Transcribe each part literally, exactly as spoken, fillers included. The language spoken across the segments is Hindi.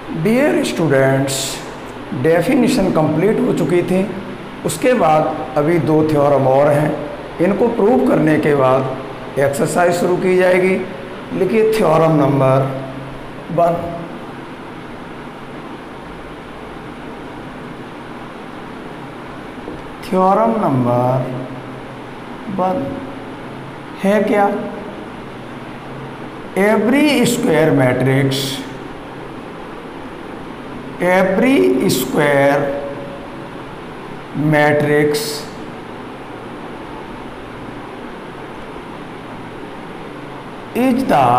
डियर स्टूडेंट्स, डेफिनेशन कंप्लीट हो चुकी थी। उसके बाद अभी दो थ्योरम और हैं, इनको प्रूव करने के बाद एक्सरसाइज शुरू की जाएगी। लिखिए theorem number one. Theorem number one है क्या? Every square matrix every square matrix is the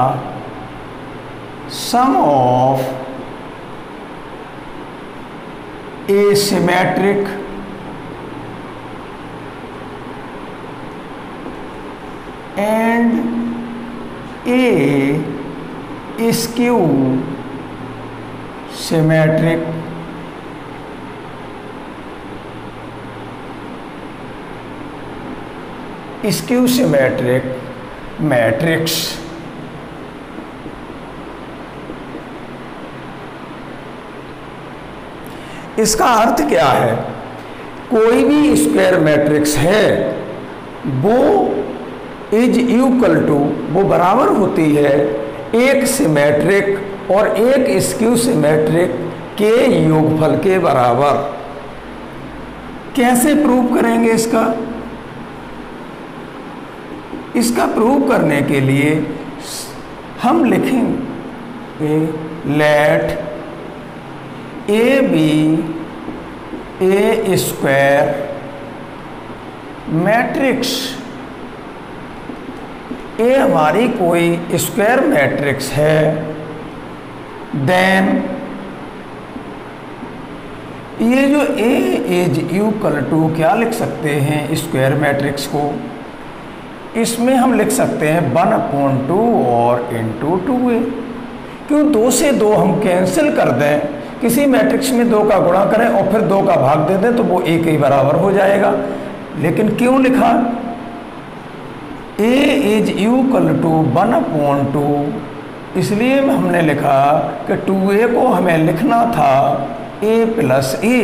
sum of asymmetric and a skew symmetric skew symmetric matrix। इसका अर्थ क्या है? कोई भी स्क्वायर मैट्रिक्स है वो इज इक्वल टू, वो बराबर होती है एक सिमेट्रिक और एक स्क्यू सिमेट्रिक के योगफल के बराबर। कैसे प्रूव करेंगे इसका? इसका प्रूव करने के लिए हम लिखेंगे let A be a square matrix. A हमारी कोई स्क्वायर मैट्रिक्स है, देन ये जो ए इज इक्वल टू क्या लिख सकते हैं स्क्वायर मैट्रिक्स को? इसमें हम लिख सकते हैं वन अपॉन टू और इंटू टू ए। क्यों? दो से दो हम कैंसिल कर दें, किसी मैट्रिक्स में दो का गुणा करें और फिर दो का भाग दे दें तो वो एक ही बराबर हो जाएगा। लेकिन क्यों लिखा A is equal to one upon two? इसलिए हमने लिखा कि टू ए को हमें लिखना था ए प्लस ए।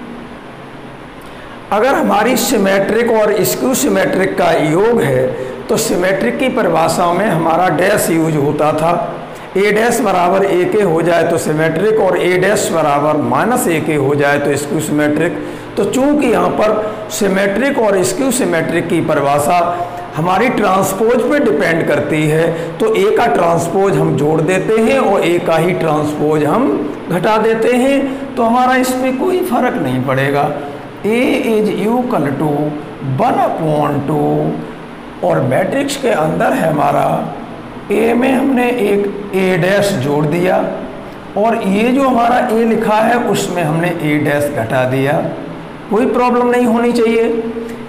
अगर हमारी सिमेट्रिक और स्क्यू सिमेट्रिक का योग है तो सिमेट्रिक की परिभाषा में हमारा डैश यूज होता था। ए डैश बराबर ए के हो जाए तो सिमेट्रिक और ए डैश बराबर माइनस ए के हो जाए तो स्क्यू सिमेट्रिक। तो चूंकि यहाँ पर सिमेट्रिक और स्क्यू सिमेट्रिक की परिभाषा हमारी ट्रांसपोज पे डिपेंड करती है तो ए का ट्रांसपोज हम जोड़ देते हैं और ए का ही ट्रांसपोज हम घटा देते हैं, तो हमारा इस पर कोई फर्क नहीं पड़ेगा। A is equal to one upon two और मैट्रिक्स के अंदर है हमारा ए में हमने एक ए डैश जोड़ दिया और ये जो हमारा ए लिखा है उसमें हमने ए डैश घटा दिया। कोई प्रॉब्लम नहीं होनी चाहिए।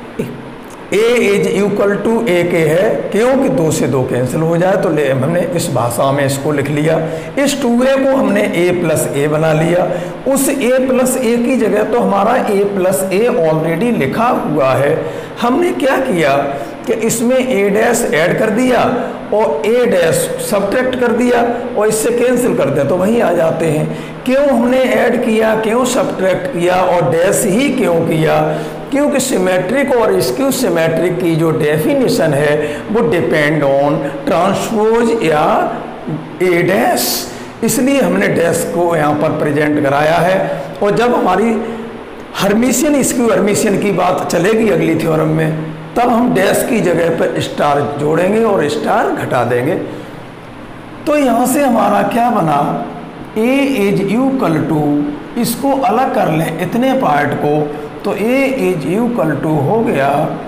A is equal to A के है, क्योंकि दो से दो कैंसिल हो जाए तो ले हमने इस भाषा में इसको लिख लिया। इस टू ए को हमने ए प्लस ए बना लिया। उस ए प्लस ए की जगह तो हमारा ए प्लस ए ऑलरेडी लिखा हुआ है। हमने क्या किया कि इसमें ए डैश ऐड कर दिया और ए डैश सब्ट्रैक्ट कर दिया और इससे कैंसिल कर दिया तो वहीं आ जाते हैं। क्यों हमने ऐड किया, क्यों सब्ट्रैक्ट किया और डैश ही क्यों किया? क्योंकि सिमेट्रिक और स्क्यू सिमेट्रिक की जो डेफिनेशन है वो डिपेंड ऑन ट्रांसपोज या ए डैश, इसलिए हमने डैश को यहाँ पर प्रेजेंट कराया है। और जब हमारी हर्मिशियन स्क्यू हर्मिशियन की बात चलेगी अगली थ्योरम में, तब हम डैश की जगह पर स्टार जोड़ेंगे और स्टार घटा देंगे। तो यहाँ से हमारा क्या बना? ए इज इक्वल टू, इसको अलग कर लें इतने पार्ट को, तो ए इज इक्वल टू हो गया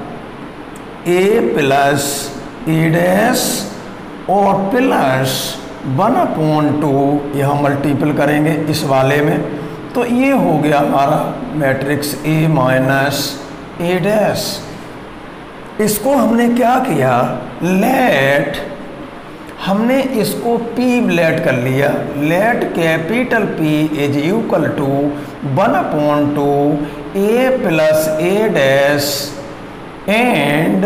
ए प्लस ए डैश और प्लस वन अपॉन टू, यहाँ मल्टीपल करेंगे इस वाले में तो ये हो गया हमारा matrix A minus A dash. इसको हमने क्या किया? लेट, हमने इसको P लेट कर लिया। Let capital P is equal to one upon two A plus A dash and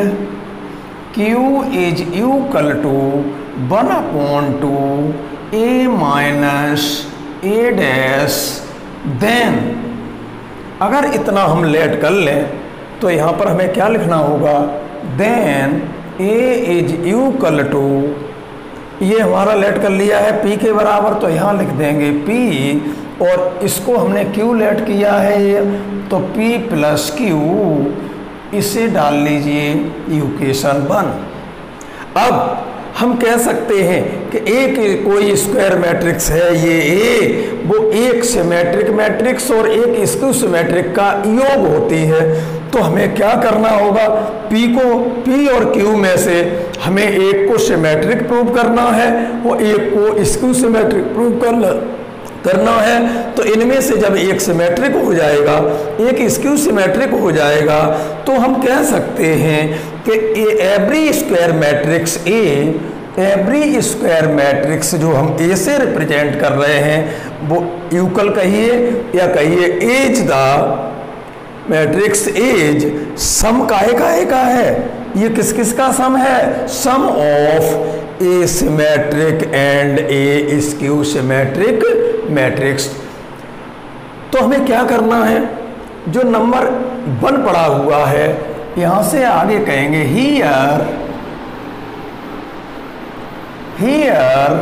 Q is equal to one upon two A minus A dash, then अगर इतना हम लेट कर लें तो यहाँ पर हमें क्या लिखना होगा, then A is equal to, ये हमारा लेट कर लिया है पी के बराबर, तो यहाँ लिख देंगे पी, और इसको हमने क्यू लेट किया है ये, तो पी प्लस क्यू, इसे डाल लीजिए इक्वेशन वन। अब हम कह सकते हैं कि एक कोई स्क्वायर मैट्रिक्स है ये ए, वो एक सिमेट्रिक मैट्रिक्स और एक स्क्यू सिमेट्रिक का योग होती है। तो हमें क्या करना होगा, P को P और Q में से हमें एक को सिमेट्रिक प्रूव करना है और एक को स्क्यू सिमेट्रिक प्रूव करना करना है। तो इनमें से जब एक सिमेट्रिक हो जाएगा, एक स्क्यू सिमेट्रिक हो जाएगा, तो हम कह सकते हैं कि every square matrix A, every square matrix जो हम ए से रिप्रेजेंट कर रहे हैं वो यूकल कहिए या कहिए as the matrix as sum काहे काहे का है, ये किस किस का सम है, sum of a symmetric and a skew symmetric matrix. तो हमें क्या करना है, जो नंबर वन पड़ा हुआ है यहां से आगे कहेंगे हियर, हियर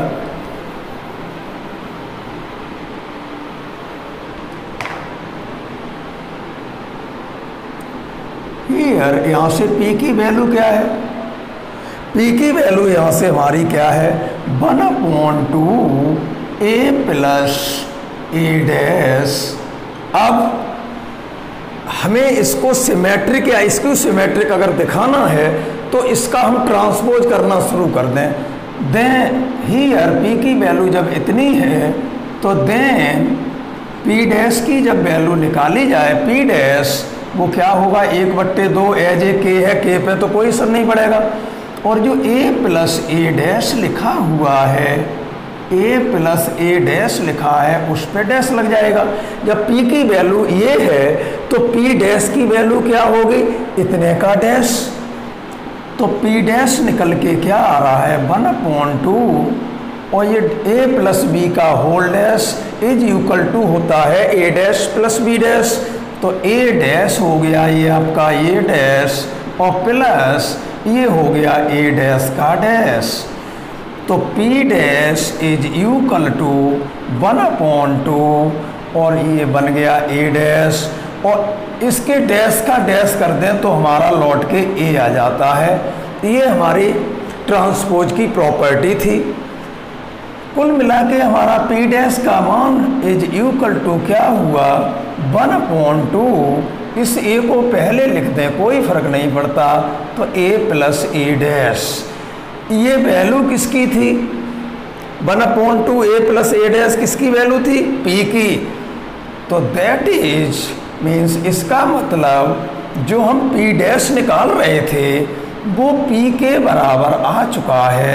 हियर यहां से P की वैल्यू क्या है, P की वैल्यू यहां से हमारी क्या है, one upon two A plus A dash. अब हमें इसको सिमेट्रिक या स्क्यू सिमेट्रिक अगर दिखाना है तो इसका हम ट्रांसपोज करना शुरू कर दें। दें हियर P की वैल्यू जब इतनी है तो देन P डैश की जब वैल्यू निकाली जाए, P डैश वो क्या होगा, एक बट्टे दो एज ए के है, के पे तो कोई असर नहीं पड़ेगा, और जो a प्लस ए डैश लिखा हुआ है, a प्लस ए डैश लिखा है उस पे डैश लग जाएगा। जब P की वैल्यू ये है तो P डैश की वैल्यू क्या होगी, इतने का डैश, तो P डैश निकल के क्या आ रहा है, वन अपॉन टू, और ये a प्लस बी का whole dash is equal to होता है a dash plus B dash, तो a डैश हो गया ये आपका ये डैश और प्लस ये हो गया a डैश का डैश, तो P dash is equal to one upon two और ये बन गया a डैश, और इसके डैश का डैश कर दें तो हमारा लौट के a आ जाता है। ये हमारी ट्रांसपोज की प्रॉपर्टी थी। कुल मिला के हमारा P डैश का मान इज इक्वल टू क्या हुआ, वन अपॉन टू, इस a को पहले लिख दें कोई फर्क नहीं पड़ता, तो a प्लस ए डैश, ये वैल्यू किसकी थी, one upon two A plus A dash किसकी वैल्यू थी, P की, तो दैट इज मीन्स इसका मतलब जो हम P डैश निकाल रहे थे वो P के बराबर आ चुका है।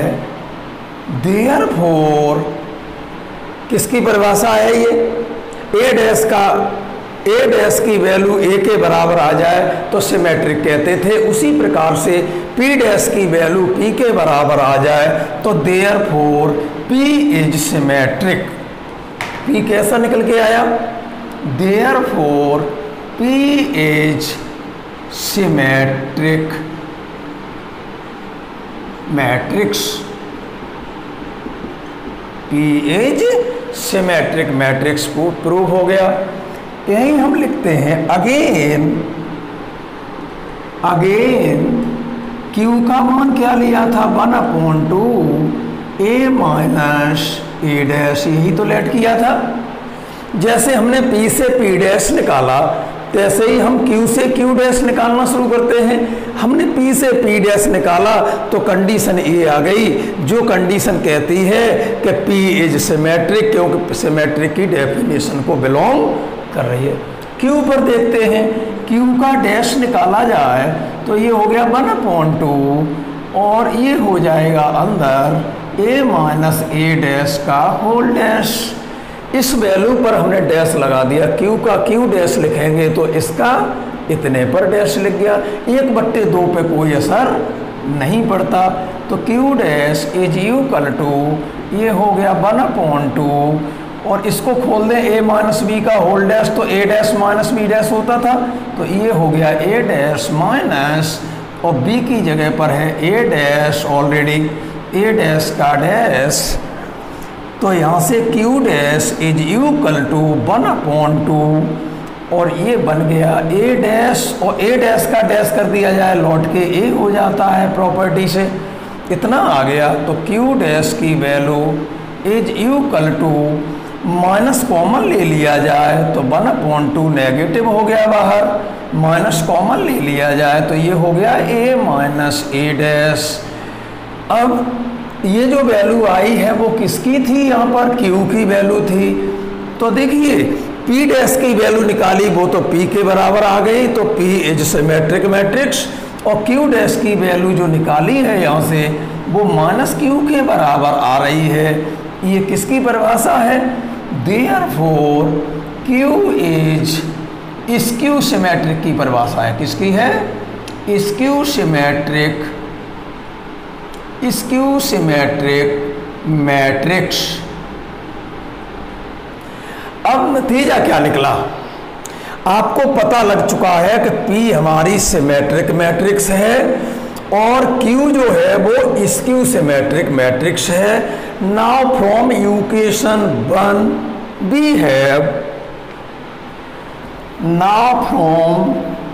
देयरफॉर किसकी परिभाषा है ये, ए डैश का, ए डैश की वैल्यू ए के बराबर आ जाए तो सिमेट्रिक कहते थे, उसी प्रकार से P डैश की वैल्यू P के बराबर आ जाए तो therefore P is symmetric. P कैसा निकल के आया, therefore P is symmetric matrix, P is symmetric matrix prove हो गया। यही हम लिखते हैं अगेन, अगेन Q का मान क्या लिया था, one upon two A minus A dash, यही तो लेट किया था। जैसे हमने P से P डैश निकाला तैसे ही हम Q से Q डैश निकालना शुरू करते हैं। हमने P से P डैश निकाला तो कंडीशन ए आ गई, जो कंडीशन कहती है कि P इज सिमेट्रिक, क्योंकि सिमेट्रिक की डेफिनेशन को बिलोंग कर रही है। Q पर देखते हैं, Q का डैश निकाला जाए तो ये हो गया वन अपॉन टू और ये हो जाएगा अंदर a माइनस ए डैश का होल डैश। इस वैल्यू पर हमने डैश लगा दिया, Q का Q डैश लिखेंगे तो इसका इतने पर डैश लिख गया, एक बट्टे दो पे कोई असर नहीं पड़ता, तो Q dash is equal to ये हो गया वन अपॉन टू और इसको खोल दें ए माइनस बी का होल डैश तो A dash minus B dash होता था, तो ये हो गया ए डैश माइनस और बी की जगह पर है A dash already, A dash का डैश, तो यहाँ से Q dash is equal to one upon two और ये बन गया ए डैश और ए डैश का डैश कर दिया जाए लौट के ए हो जाता है प्रॉपर्टी से, इतना आ गया। तो क्यू डैश की value is equal to minus common ले लिया जाए तो वन अपॉन टू नेगेटिव हो गया बाहर, माइनस कॉमन ले लिया जाए तो ये हो गया ए माइनस ए डैश। अब ये जो वैल्यू आई है वो किसकी थी, यहाँ पर क्यू की वैल्यू थी। तो देखिए पी डैश की वैल्यू निकाली वो तो पी के बराबर आ गई, तो पी इज सिमेट्रिक मैट्रिक्स, और क्यू डैश की वैल्यू जो निकाली है यहाँ से वो माइनस क्यू के बराबर आ रही है। ये किसकी परिभाषा है, therefore Q is skew symmetric की परिभाषा है। किसकी है, skew symmetric, skew symmetric matrix. अब नतीजा क्या निकला, आपको पता लग चुका है कि P हमारी सिमेट्रिक मैट्रिक्स है और Q जो है वो स्क्यू सिमेट्रिक मैट्रिक्स है। Now from equation one we have, now from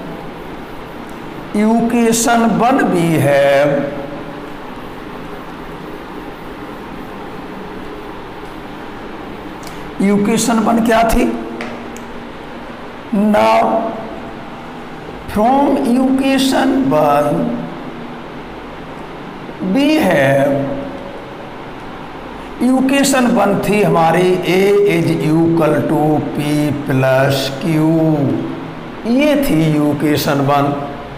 equation one we have equation one क्या थी, now from equation one we have, equation one थी हमारी A is equal to P plus Q, ये थी इक्वेशन वन।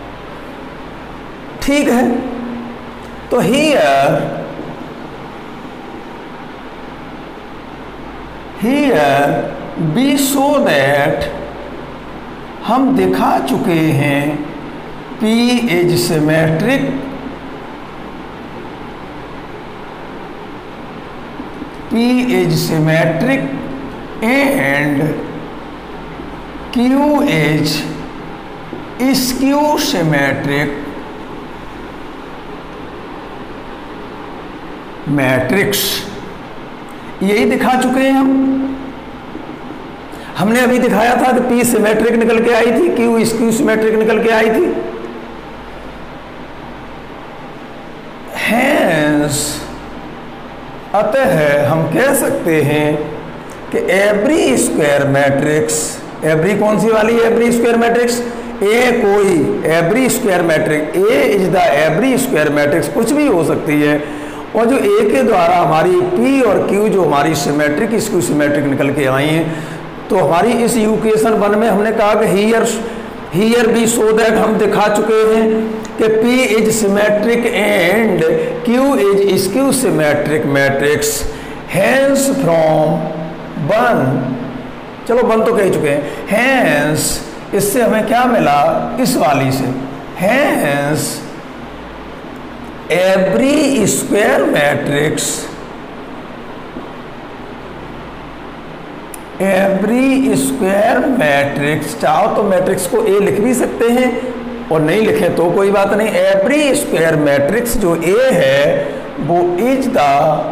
ठीक है, तो here here be show that, हम दिखा चुके हैं P is symmetric, P is symmetric and Q is skew symmetric matrix. यही दिखा चुके हैं हम। हमने अभी दिखाया था कि P सिमेट्रिक निकल के आई थी, Q स्क्यू सिमेट्रिक निकल के आई थी। हैंस अतः हम कह सकते हैं कि एवरी स्क्वायर मैट्रिक्स, एवरी कौन सी वाली एवरी स्क्वायर मैट्रिक्स, ए कोई every square matrix, A is the every square matrix, कुछ भी हो सकती है। और जो ए के द्वारा हमारी P और Q जो हमारी सिमेट्रिक स्क्यू सिमेट्रिक निकल के आई हैं, तो हमारी इस इक्वेशन वन में हमने कहा कि here here be so that, हम दिखा चुके हैं कि P is symmetric and Q is skew symmetric matrix. Hence from one, चलो वन तो कह चुके हैं, हैंस इससे हमें क्या मिला, इस वाली से, hence every square matrix, every square matrix, चाहो तो मैट्रिक्स को ए लिख भी सकते हैं और नहीं लिखे तो कोई बात नहीं। एवरी स्क्वायर मैट्रिक्स जो ए है वो is the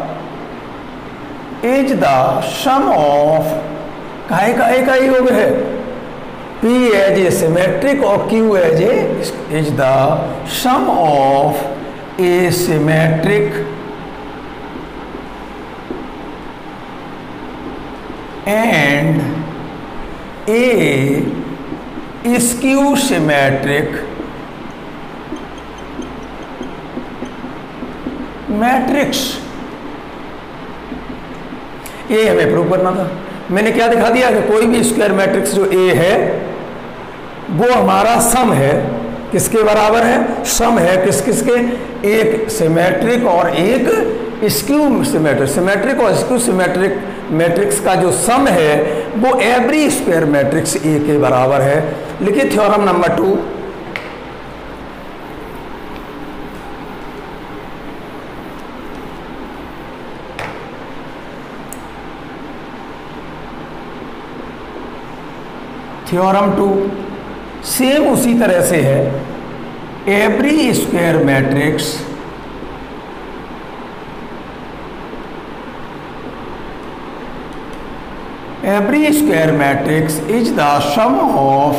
is the sum of, काहे काहे का योग है, P एज ए सिमेट्रिक और Q as a is the sum of a symmetric and a skew symmetric matrix. ये हमें प्रूव करना था। मैंने क्या दिखा दिया कि कोई भी स्क्वायर मैट्रिक्स जो ए है वो हमारा सम है, किसके बराबर है, सम है किस किस के, एक सिमेट्रिक और एक स्क्यू सिमेट्रिक। सिमेट्रिक और स्क्यू सिमेट्रिक मैट्रिक्स का जो सम है वो एवरी स्क्वायर मैट्रिक्स ए के बराबर है। लिखिए theorem number two, theorem two same उसी तरह से है, every square matrix every square matrix is the sum of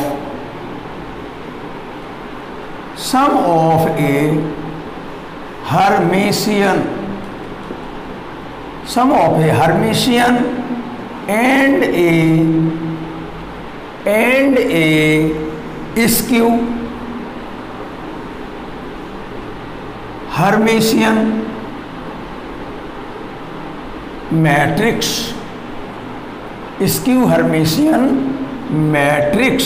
sum of a Hermitian sum of a Hermitian and a and a skew Hermitian matrix skew Hermitian matrix.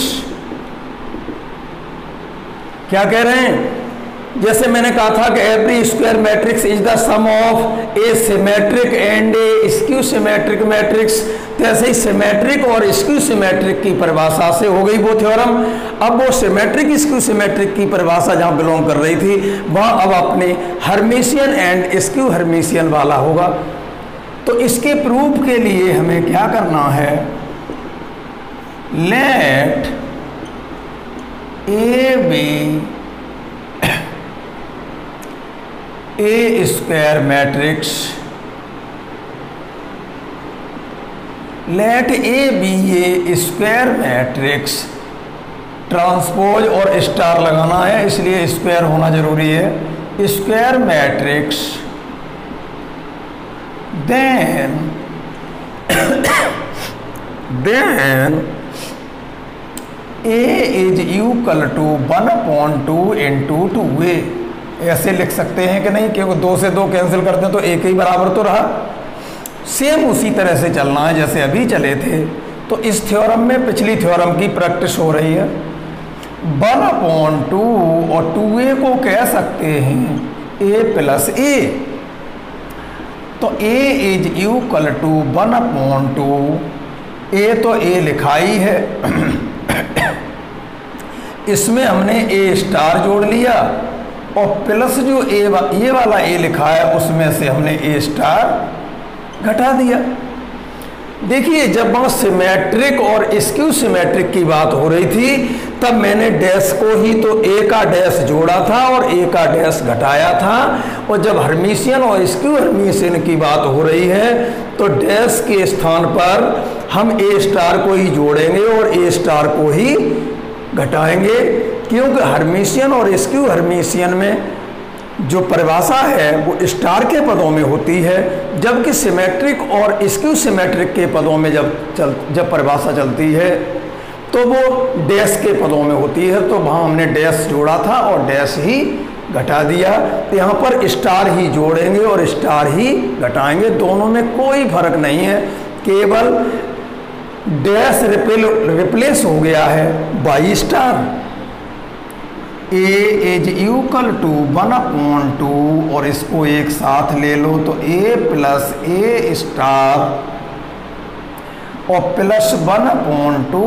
क्या कह रहे हैं? जैसे मैंने कहा था कि every square matrix is the sum of a symmetric and a skew symmetric matrix, तैसे ही सिमेट्रिक और स्क्यू सिमेट्रिक की परिभाषा से हो गई वो थ्योरम। अब वो सिमेट्रिक स्क्यू सिमेट्रिक की परिभाषा जहां बिलोंग कर रही थी वहां अब अपने हर्मिशियन एंड स्क्यू हर्मिशियन वाला होगा। तो इसके प्रूफ के लिए हमें क्या करना है? Let A be a square matrix, let A be a square matrix, transpose और स्टार लगाना है इसलिए स्क्वायर होना जरूरी है। Square matrix then then A is equal to one upon two into two A, ऐसे लिख सकते हैं कि नहीं? क्योंकि दो से दो कैंसिल करते हैं तो एक ही बराबर तो रहा। सेम उसी तरह से चलना है जैसे अभी चले थे। तो इस थ्योरम में पिछली थ्योरम की प्रैक्टिस हो रही है। वन अपॉन टू और टू ए को कह सकते हैं ए प्लस ए, तो a is equal to one upon two, A तो a लिखाई है इसमें हमने a स्टार जोड़ लिया और प्लस जो a वा, ये वाला a लिखा है उसमें से हमने a स्टार घटा दिया। देखिए जब वहाँ सिमेट्रिक और स्क्यू सिमेट्रिक की बात हो रही थी तब मैंने डैश को ही तो ए का डैश जोड़ा था और ए का डैश घटाया था, और जब हर्मिशियन और स्क्यू हर्मिशियन की बात हो रही है तो डैश के स्थान पर हम ए स्टार को ही जोड़ेंगे और ए स्टार को ही घटाएंगे, क्योंकि हर्मिशियन और स्क्यू हर्मिशियन में जो परिभाषा है वो स्टार के पदों में होती है, जबकि सिमेट्रिक और स्क्यू सिमेट्रिक के पदों में जब चल जब परिभाषा चलती है तो वो डैश के पदों में होती है। तो वहाँ हमने डैश जोड़ा था और डैश ही घटा दिया। तो यहाँ पर स्टार ही जोड़ेंगे और स्टार ही घटाएंगे, दोनों में कोई फर्क नहीं है, केवल डैश रिप्ले रिप्लेस हो गया है by star. A is equal to one upon two और इसको एक साथ ले लो तो ए प्लस ए स्टार और plus one upon two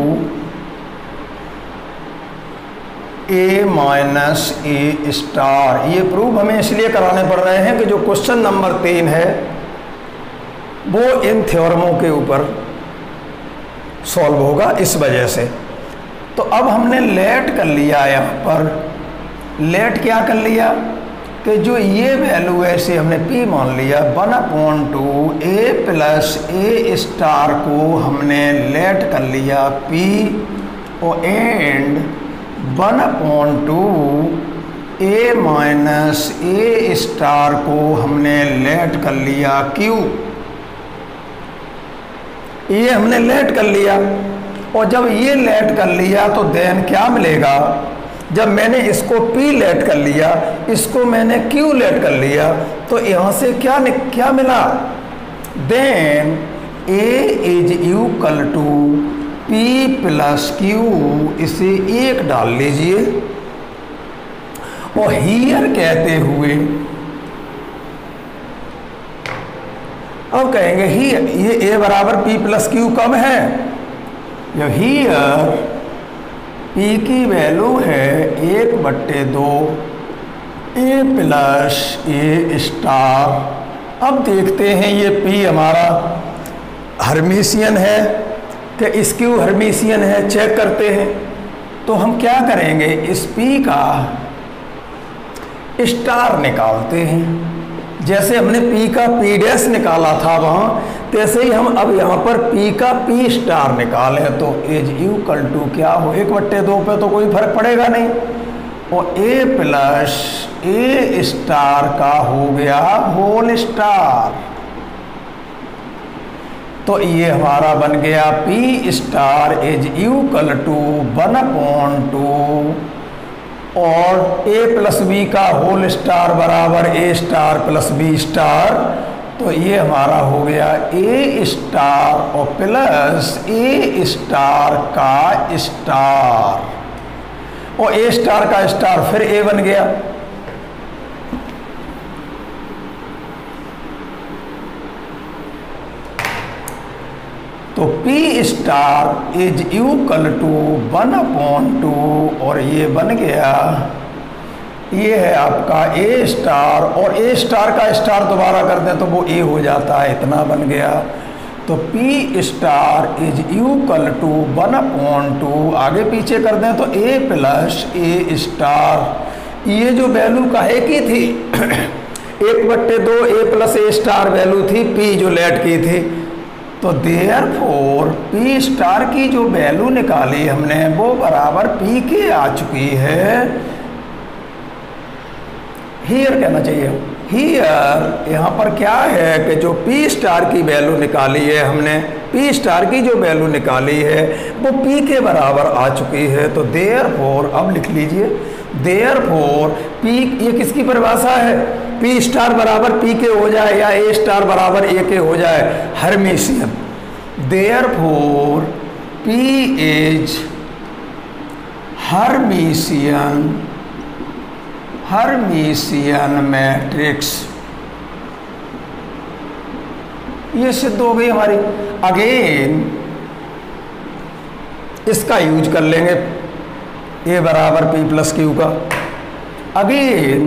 A minus A star. ये प्रूफ हमें इसलिए कराने पड़ रहे हैं कि जो क्वेश्चन नंबर तीन है वो इन थ्योरमों के ऊपर सॉल्व होगा इस वजह से। तो अब हमने लेट कर लिया, यहाँ पर लेट क्या कर लिया कि जो ये वैल्यू है इसे हमने p मान लिया, one upon two A plus A star को हमने लेट कर लिया p और and one upon two A minus A star को हमने लेट कर लिया q। ये हमने लेट कर लिया और जब ये लेट कर लिया तो देन क्या मिलेगा, जब मैंने इसको P लेट कर लिया, इसको मैंने Q लेट कर लिया, तो यहाँ से क्या क्या मिला, then A is equal to P plus Q, इसे एक डाल लीजिए और हियर कहते हुए अब कहेंगे ही ये A बराबर P प्लस Q कब है, जब हियर P की वैल्यू है एक बट्टे दो ए प्लस ए स्टार। अब देखते हैं ये P हमारा हर्मिशियन है कि स्क्यू हर्मीशियन है, चेक करते हैं। तो हम क्या करेंगे, इस P का स्टार निकालते हैं। जैसे हमने P का P डैश निकाला था वहाँ, तैसे ही हम अब यहाँ पर P का P स्टार निकालें तो एज इक्वल टू क्या हो, एक बट्टे दो पे तो कोई फर्क पड़ेगा नहीं, और A प्लस ए स्टार का हो गया होल स्टार। तो ये हमारा बन गया P star is equal to one upon two, और A प्लस बी का होल स्टार बराबर A star plus B star. तो ये हमारा हो गया A स्टार और प्लस A स्टार का स्टार, और A स्टार का स्टार फिर A बन गया। तो P star is equal to one upon two, और ये बन गया, ये है आपका A स्टार, और A स्टार का स्टार दोबारा कर दें तो वो A हो जाता है, इतना बन गया। तो P star is equal to one upon two, आगे पीछे कर दें तो A प्लस A स्टार। ये जो वैल्यू काहे की थी, एक बट्टे दो A plus A star value थी P जो लेट की थी। तो देयरफॉर P स्टार की जो वैल्यू निकाली हमने वो बराबर P के आ चुकी है। हियर कहना चाहिए, हियर यहाँ पर क्या है कि जो P स्टार की वैल्यू निकाली है हमने, P स्टार की जो वैल्यू निकाली है वो P के बराबर आ चुकी है। तो देयरफॉर, अब लिख लीजिए, देयरफॉर P, ये किसकी परिभाषा है, P स्टार बराबर P के हो जाए या A स्टार बराबर A के हो जाए, Hermitian. Therefore P is Hermitian, Hermitian matrix. ये सिद्ध हो गई हमारी। अगेन इसका यूज कर लेंगे, A बराबर P प्लस क्यू का। अगेन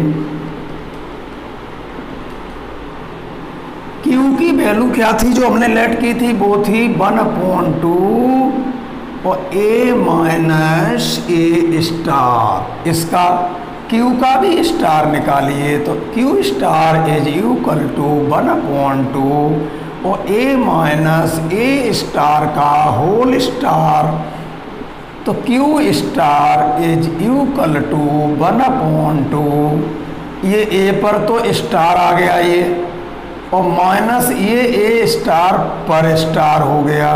Q की वैल्यू क्या थी जो हमने लेट की थी, वो थी वन अपॉन टू और A माइनस ए स्टार। इसका Q का भी स्टार निकालिए तो Q star is equal to one upon two और A माइनस ए स्टार का होल स्टार। तो Q star is equal to one upon two, ये A पर तो स्टार आ गया ये, और माइनस ये A स्टार पर स्टार हो गया,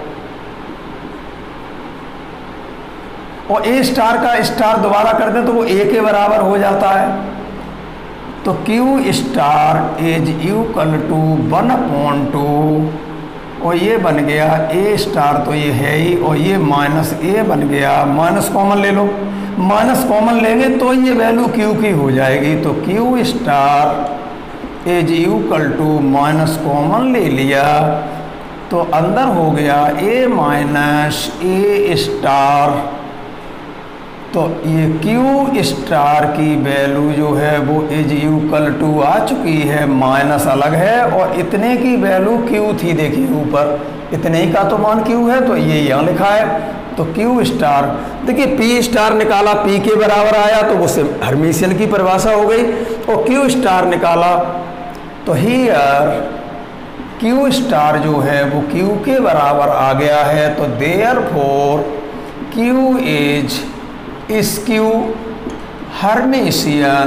और A स्टार का स्टार दोबारा कर दें तो वो A के बराबर हो जाता है। तो Q star is equal to one upon two, और ये बन गया A स्टार, तो ये है ही, और ये माइनस A बन गया। माइनस कॉमन ले लो, माइनस कॉमन लेंगे तो ये वैल्यू Q की हो जाएगी। तो Q star is equal to, minus common ले लिया तो अंदर हो गया A माइनस A स्टार। तो ये Q स्टार की वैल्यू जो है वो इज इक्वल टू आ चुकी है, माइनस अलग है, और इतने की वैल्यू Q थी, देखिए ऊपर इतने ही का तो मान Q है, तो ये यहाँ लिखा है। तो Q स्टार, देखिए P स्टार निकाला P के बराबर आया तो वो हर्मीशियन की परिभाषा हो गई, और Q स्टार निकाला तो हियर Q स्टार जो है वो Q के बराबर आ गया है। तो therefore Q is skew Hermitian,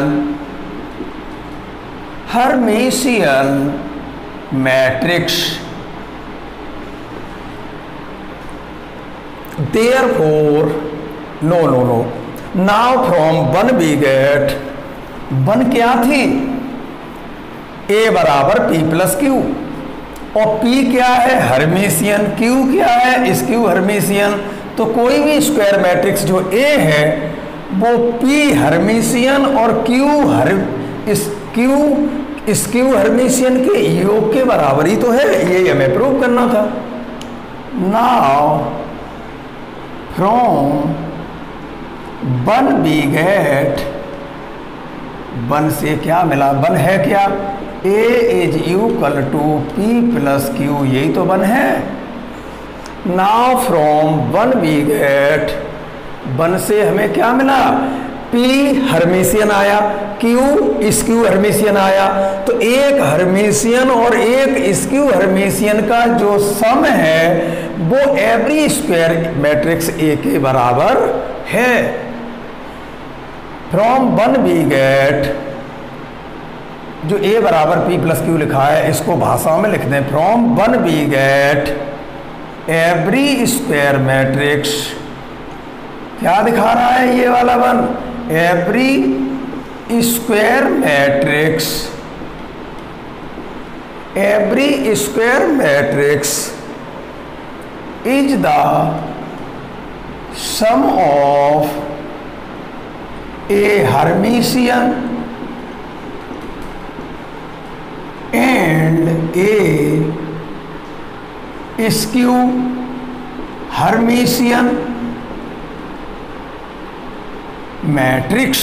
Hermitian matrix. Therefore no no no now from one we get, one क्या थी, A बराबर P प्लस क्यू, और P क्या है, हर्मीशियन, Q क्या है, स्क्यू हर्मीशियन। तो कोई भी स्क्वायर मैट्रिक्स जो A है वो P हर्मीशियन और Q हर इस Q स्क्यू हर्मीशियन के योग के बराबर ही तो है, ये हमें प्रूव करना था। Now from one we get, one से क्या मिला, वन है क्या, A is equal to P plus Q, यही तो वन है। Now from one we get, one से हमें क्या मिला, P हर्मिशियन आया, Q स्क्यू हर्मिशियन आया। तो एक हर्मिशियन और एक स्क्यू हर्मिशियन का जो सम है वो एवरी स्क्वायर मैट्रिक्स A के बराबर है। फ्रॉम वन वी गेट, जो A बराबर P प्लस क्यू लिखा है इसको भाषा में लिख दें, from one we get every square matrix, क्या दिखा रहा है ये वाला one, every square matrix, every square matrix is the sum of a Hermitian and a skew Hermitian matrix.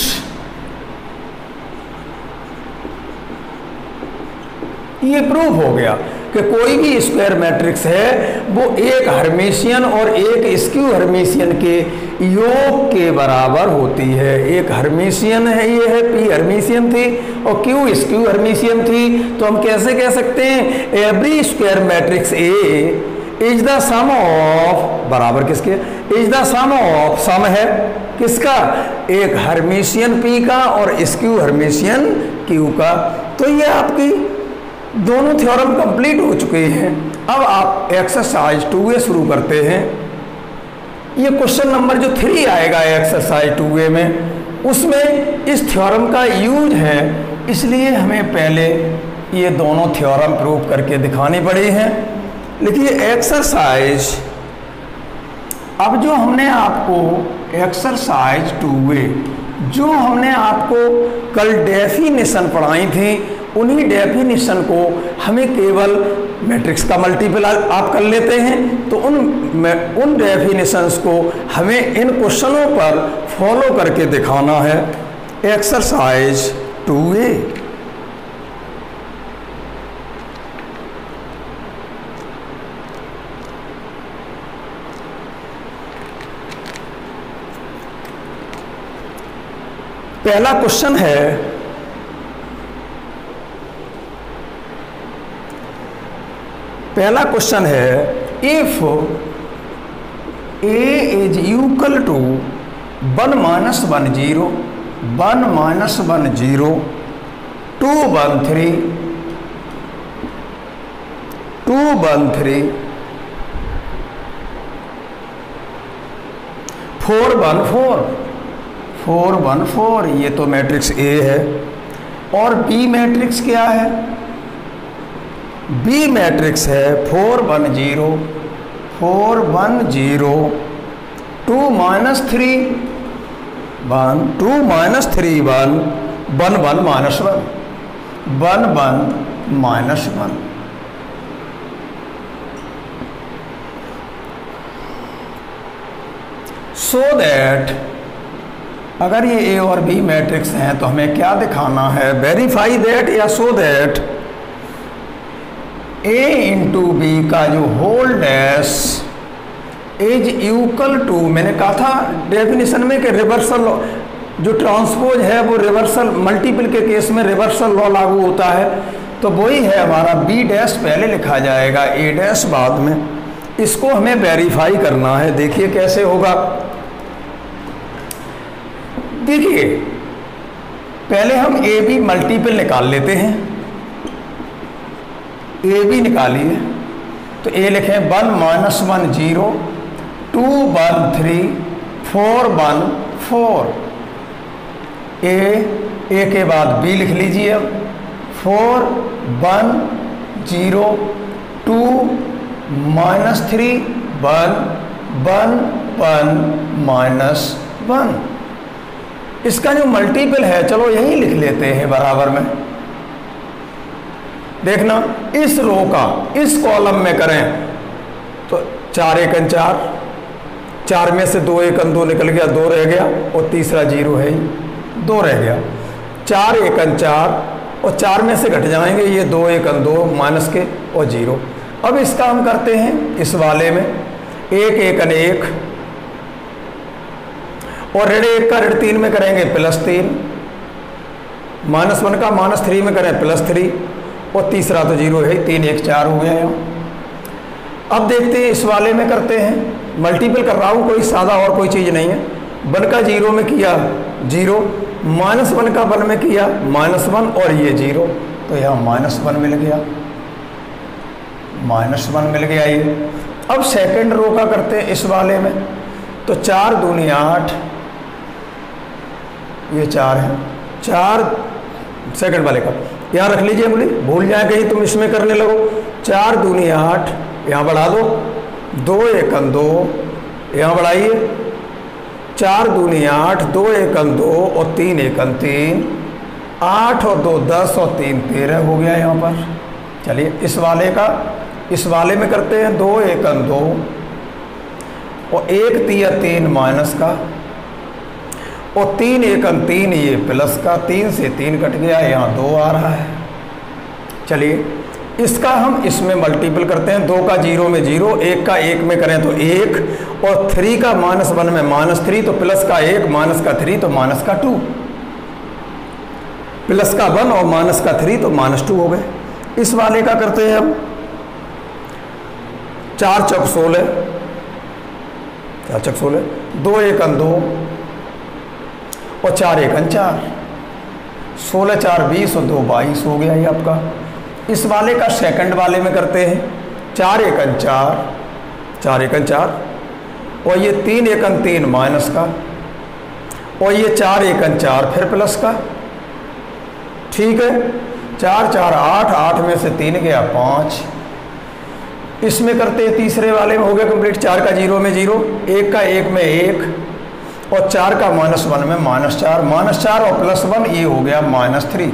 ये प्रूव हो गया कि कोई भी स्क्वायर मैट्रिक्स है वो एक हर्मिशियन और एक स्क्यू हर्मिशियन के योग के बराबर होती है। एक हर्मिशियन है, ये है P हर्मिशियन थी और Q स्क्यू हर्मिशियन थी। तो हम कैसे कह सकते हैं, every square matrix A is the sum of, बराबर किसके, is the sum of, sum है किसका, एक हर्मिशियन P का और स्क्यू हर्मिशियन Q का। तो ये आपकी दोनों थ्योरम कंप्लीट हो चुके हैं। अब आप एक्सरसाइज टू ए शुरू करते हैं। ये क्वेश्चन नंबर जो थ्री आएगा एक्सरसाइज टू ए में, उसमें इस थ्योरम का यूज है, इसलिए हमें पहले ये दोनों थ्योरम प्रूव करके दिखानी पड़ी हैं। लिखिए एक्सरसाइज, अब जो हमने आपको एक्सरसाइज टू ए, जो हमने आपको कल डेफिनेशन पढ़ाई थी, उन्हीं डेफिनेशन को हमें केवल मैट्रिक्स का मल्टीपल आप कर लेते हैं। तो उन उन डेफिनेशंस को हमें इन क्वेश्चनों पर फॉलो करके दिखाना है। एक्सरसाइज टू ए, पहला क्वेश्चन है, पहला क्वेश्चन है if A is equal to one minus one zero, one minus one zero, two one three, two one three, four one four, four one four, ये तो मैट्रिक्स ए है। और बी मैट्रिक्स क्या है, बी मैट्रिक्स है four one zero, four one zero, two minus three one, two minus three one, one one minus one, one one minus one. So that, अगर ये ए और बी मैट्रिक्स हैं तो हमें क्या दिखाना है, वेरीफाई दैट या so that A into B का जो whole dash is equal to, मैंने कहा था डेफिनेशन में कि रिवर्सल जो ट्रांसपोज है वो रिवर्सल मल्टीपल के केस में रिवर्सल लॉ लागू होता है। तो वही है हमारा, बी डैश पहले लिखा जाएगा, ए डैश बाद में। इसको हमें वेरीफाई करना है। देखिए कैसे होगा, देखिए पहले हम ए बी मल्टीपल निकाल लेते हैं। ए बी निकालिए तो ए लिखें one minus one zero, two one three, four one four. A A के बाद बी लिख लीजिए, अब four one zero, two minus three, one one one minus one. इसका जो मल्टीपल है चलो यही लिख लेते हैं बराबर में। देखना इस रो का इस कॉलम में करें तो चार एकन चार, चार में से दो एकन दो निकल गया, दो रह गया और तीसरा जीरो है, दो रह गया। चार एकन चार और चार में से घट जाएंगे ये दो एकन दो माइनस के और जीरो। अब इसका हम करते हैं इस वाले में, एक एकन एक, और ऋण एक का ऋण तीन में करेंगे प्लस तीन, माइनस वन का माइनस थ्री में करें प्लस थ्री, और तीसरा तो जीरो है, तीन एक चार हो गया यहाँ। अब देखते हैं इस वाले में करते हैं, मल्टीपल कर रहा हूँ, कोई सादा और कोई चीज़ नहीं है। वन का जीरो में किया जीरो, माइनस वन का वन में किया माइनस वन, और ये जीरो, तो यहाँ माइनस वन मिल गया, माइनस वन मिल गया ये। अब सेकंड रो का करते हैं इस वाले में, तो चार दूनी आठ, ये चार है, चार सेकंड वाले का यहाँ रख लीजिए, बोली भूल जाए कहीं तुम इसमें करने लगो। चार दूनी आठ, यहाँ बढ़ा दो, दो एकम दो, यहाँ बढ़ाइए, चार दूनी आठ, दो एकम दो और तीन एकम तीन, आठ और दो दस और तीन तेरह हो गया यहाँ पर। चलिए इस वाले का इस वाले में करते हैं, दो एकम दो और एक तिया तीन माइनस का, और तीन एकम तीन ये प्लस का, तीन से तीन कट गया, यहाँ दो आ रहा है। चलिए इसका हम इसमें मल्टीपल करते हैं, दो का जीरो में जीरो, एक का एक में करें तो एक, और थ्री का माइनस वन में माइनस थ्री, तो प्लस का एक माइनस का थ्री तो माइनस का टू, प्लस का वन और माइनस का थ्री तो माइनस टू हो गए। इस वाले का करते हैं हम, चार चौक सोलह, चार चौक सोलह, दो एकन दो और चार एकन चार, सोलह चार बीस और दो बाईस हो गया ये आपका। इस वाले का सेकंड वाले में करते हैं, चार एकन चार, चार एकन चार, और ये तीन एकन तीन माइनस का, और ये चार एकन चार फिर प्लस का, ठीक है। चार चार आठ, आठ में से तीन गया पाँच। इसमें करते हैं तीसरे वाले में, हो गया कंप्लीट। चार का जीरो में जीरो, एक का एक में एक, और चार का माइनस वन में माइनस चार, माइनस चार और प्लस वन, ये हो गया माइनस थ्री।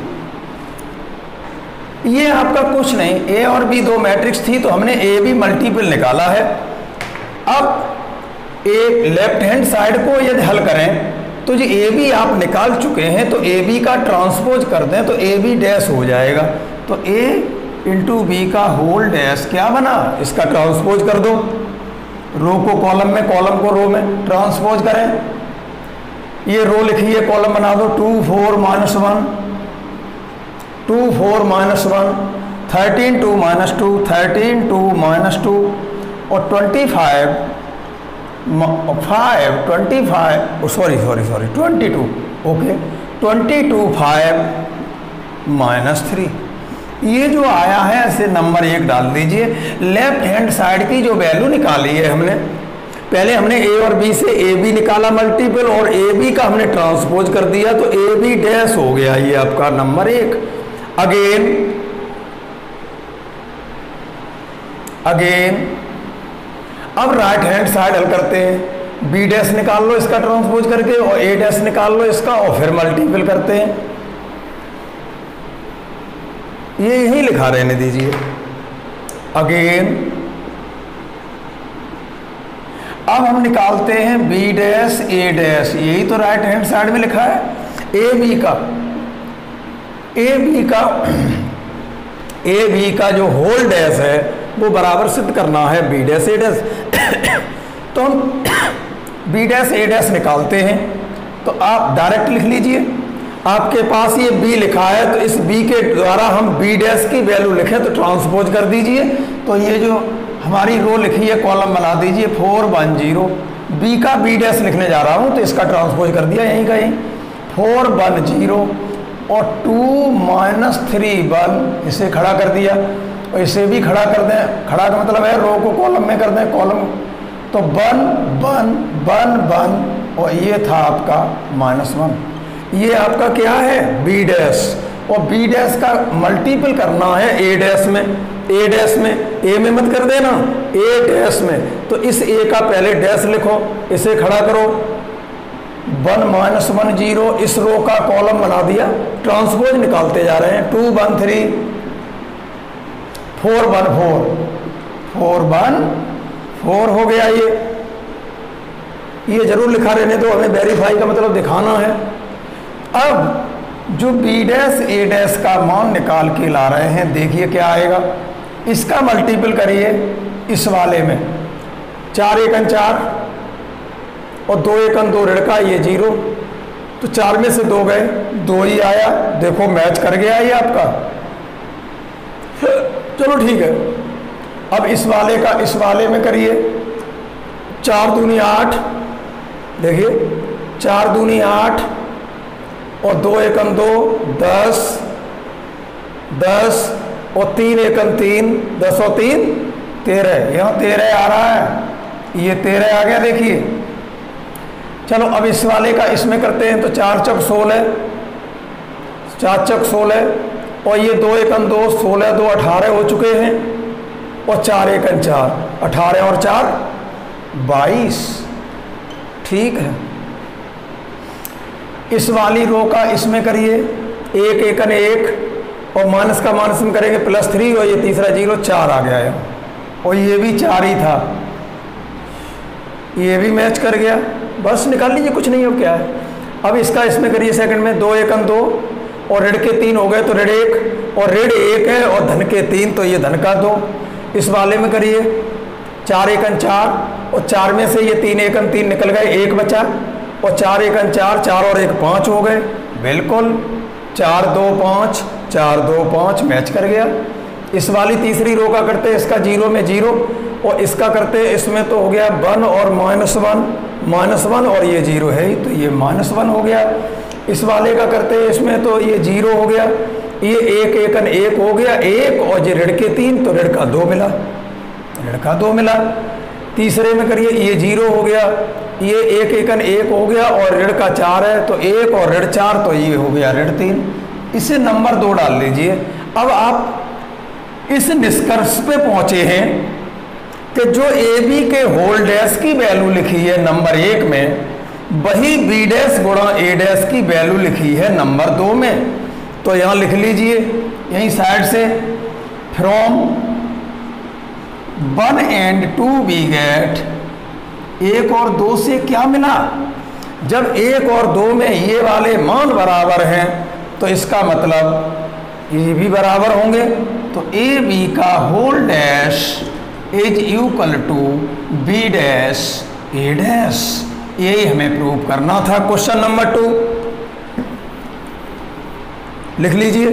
ये आपका कुछ नहीं, ए और बी दो मैट्रिक्स थी तो हमने ए बी मल्टीपल निकाला है। अब एक लेफ्ट हैंड साइड को यदि हल करें तो जो ए बी आप निकाल चुके हैं, तो ए बी का ट्रांसपोज कर दें तो ए बी डैश हो जाएगा। तो ए इंटू बी का होल डैश क्या बना, इसका ट्रांसपोज कर दो, रो को कॉलम में, कॉलम को रो में ट्रांसपोज करें। ये रो लिखिए, कॉलम बना दो, two four minus one, two four minus one, thirteen two minus two, thirteen two minus two, और twenty five five twenty five sorry sorry sorry twenty two, okay, twenty two five minus three. ये जो आया है ऐसे नंबर एक डाल दीजिए। लेफ्ट हैंड साइड की जो वैल्यू निकाली है हमने, पहले हमने ए और बी से ए बी निकाला मल्टीपल, और ए बी का हमने ट्रांसपोज कर दिया, तो ए बी डैश हो गया ये आपका नंबर एक। अगेन अगेन अब राइट हैंड साइड हल करते हैं, बी डैश निकाल लो इसका ट्रांसपोज करके, और ए डैश निकाल लो इसका, और फिर मल्टीपल करते हैं। ये यही लिखा रहने दीजिए। अगेन अब हम निकालते हैं बी डैश ए डैश, यही तो राइट हैंड साइड में लिखा है। ए बी का ए बी का ए बी का जो होल डैश है वो बराबर सिद्ध करना है बी डैश ए डैश। तो हम बी डैश ए डैश निकालते हैं, तो आप डायरेक्ट लिख लीजिए। आपके पास ये b लिखा है, तो इस b के द्वारा हम b डैश की वैल्यू लिखें तो ट्रांसपोज कर दीजिए। तो ये जो हमारी रो लिखी है कॉलम बना दीजिए, फोर वन जीरो, b का b डैश लिखने जा रहा हूँ तो इसका ट्रांसपोज कर दिया यहीं का यहीं, फोर वन जीरो और टू माइनस थ्री वन, इसे खड़ा कर दिया, और इसे भी खड़ा कर दें। खड़ा का मतलब है रो को कॉलम में कर दें, कॉलम तो वन वन वन वन, और ये था आपका माइनस वन। ये आपका क्या है बी डैश, और बी डैश का मल्टीपल करना है ए डैश में, ए डैश में, ए में मत कर देना, ए डैश में। तो इस ए का पहले डैश लिखो, इसे खड़ा करो, वन माइनस वन जीरो, इस रो का कॉलम बना दिया, ट्रांसपोज निकालते जा रहे हैं, two one three, four one four, four one four हो गया। ये ये जरूर लिखा रहने दो, हमें वेरीफाई का मतलब दिखाना है। अब जो बी डैश ए डैश का मान निकाल के ला रहे हैं, देखिए क्या आएगा। इसका मल्टीपल करिए इस वाले में, चार एकन चार और दो एकन दो ऋण का, ये जीरो। तो चार में से दो गए, दो ही आया। देखो मैच कर गया ये आपका। चलो ठीक है, अब इस वाले का इस वाले में करिए। चार दूनी आठ, देखिए चार दूनी आठ और दो एकम दो, दस, दस और तीन एकम तीन, दस और तीन तेरह। यहाँ तेरह आ रहा है, ये तेरह आ गया। देखिए चलो अब इस वाले का इसमें करते हैं। तो चार चक सोलह, चार चक सोलह और ये दो एकम दो, सोलह दो अठारह हो चुके हैं और चार एकम चार, अठारह और चार बाईस। ठीक है, इस वाली रो का इसमें करिए। एक एकन एक और माइनस का माइनस में करेंगे प्लस थ्री और ये तीसरा जीरो, चार आ गया है और ये भी चार ही था, ये भी मैच कर गया। बस निकाल लीजिए, कुछ नहीं हो क्या है। अब इसका इसमें करिए सेकंड में। दो एकम दो और ऋण के तीन हो गए तो ऋण एक और ऋण एक है और धन के तीन, तो ये धन का दो। इस वाले में करिए। चार एकम चार और चार में से ये तीन एकम तीन निकल गए, एक बचा और चार एकम चार, चार और एक पाँच हो गए। बिल्कुल, चार दो पाँच, चार दो पाँच मैच कर गया। इस वाली तीसरी रो का करते हैं, इसका जीरो में जीरो और इसका करते हैं, इसमें तो हो गया वन और माइनस वन, माइनस वन और ये जीरो है ही, तो ये माइनस वन हो गया। इस वाले का करते हैं, इसमें तो ये जीरो हो गया, ये एक एकन एक हो गया, एक और ये ऋण के तीन, तो ऋण का दो मिला, ऋण का दो मिला। तीसरे में करिए, ये जीरो हो गया, ये एक एकन एक हो गया और ऋण का चार है, तो एक और ऋण चार, तो ये हो गया ऋण तीन। इसे नंबर दो डाल लीजिए। अब आप इस निष्कर्ष पे पहुंचे हैं कि जो ए बी के होल डैश की वैल्यू लिखी है नंबर एक में, वही बी डैश गुणा ए डैश की वैल्यू लिखी है नंबर दो में। तो यहाँ लिख लीजिए, यहीं साइड से, from one and two we get, एक और दो से क्या मिला। जब एक और दो में ये वाले मान बराबर हैं तो इसका मतलब ये भी बराबर होंगे। तो ए बी का whole dash is equal to B dash A dash, यही हमें प्रूव करना था। क्वेश्चन नंबर टू लिख लीजिए।